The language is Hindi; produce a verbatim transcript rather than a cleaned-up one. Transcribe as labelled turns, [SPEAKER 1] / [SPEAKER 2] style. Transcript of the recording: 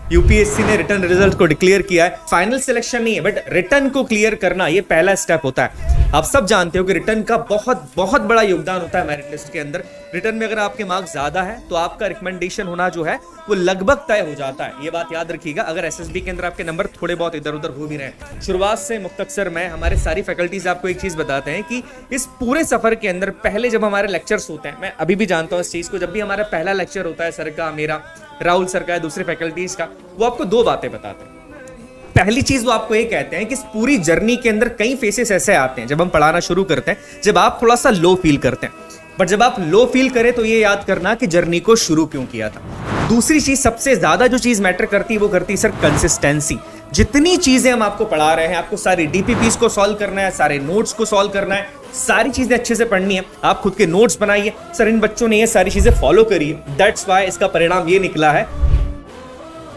[SPEAKER 1] यूपीएससी ने रिटर्न रिजल्ट को डिक्लेयर किया है। फाइनल सिलेक्शन नहीं है, बट रिटर्न को क्लियर करना ये पहला स्टेप होता है। आप सब जानते हो कि रिटर्न का बहुत बहुत बड़ा योगदान होता है मेरिट लिस्ट के अंदर। रिटर्न में अगर आपके मार्क्स ज्यादा है तो आपका रिकमेंडेशन होना जो है वो लगभग तय हो जाता है। ये बात याद रखिएगा, अगर एसएसबी के अंदर आपके नंबर थोड़े बहुत इधर उधर हो भी रहे। शुरुआत से मुख्तसर में हमारे सारी फैकल्टीज आपको एक चीज बताते हैं कि इस पूरे सफर के अंदर पहले जब हमारे लेक्चर्स होते हैं, मैं अभी भी जानता हूँ इस चीज को, जब भी हमारा पहला लेक्चर होता है सर का, मेरा, राहुल सर का, दूसरे फैकल्टीज का, वो आपको दो बातें बताते हैं। पहली चीज वो आपको ये कहते हैं कि इस पूरी जर्नी के अंदर कई फेसेस ऐसे आते हैं जब हम पढ़ाना शुरू करते हैं, जब आप थोड़ा सा लो फील करते हैं, बट जब आप लो फील करें तो ये याद करना कि जर्नी को शुरू क्यों किया था। दूसरी चीज, सबसे ज्यादा जो चीज मैटर करती है वो करती है सर कंसिस्टेंसी। जितनी चीजें हम आपको पढ़ा रहे हैं, आपको सारी डीपीपीस को सॉल्व करना है, सारे नोट्स को सॉल्व करना है, सारी चीजें अच्छे से पढ़नी है, आप खुद के नोट्स बनाइए। सर इन बच्चों ने ये सारी चीजें फॉलो करी, दैट्स व्हाई इसका परिणाम ये निकला है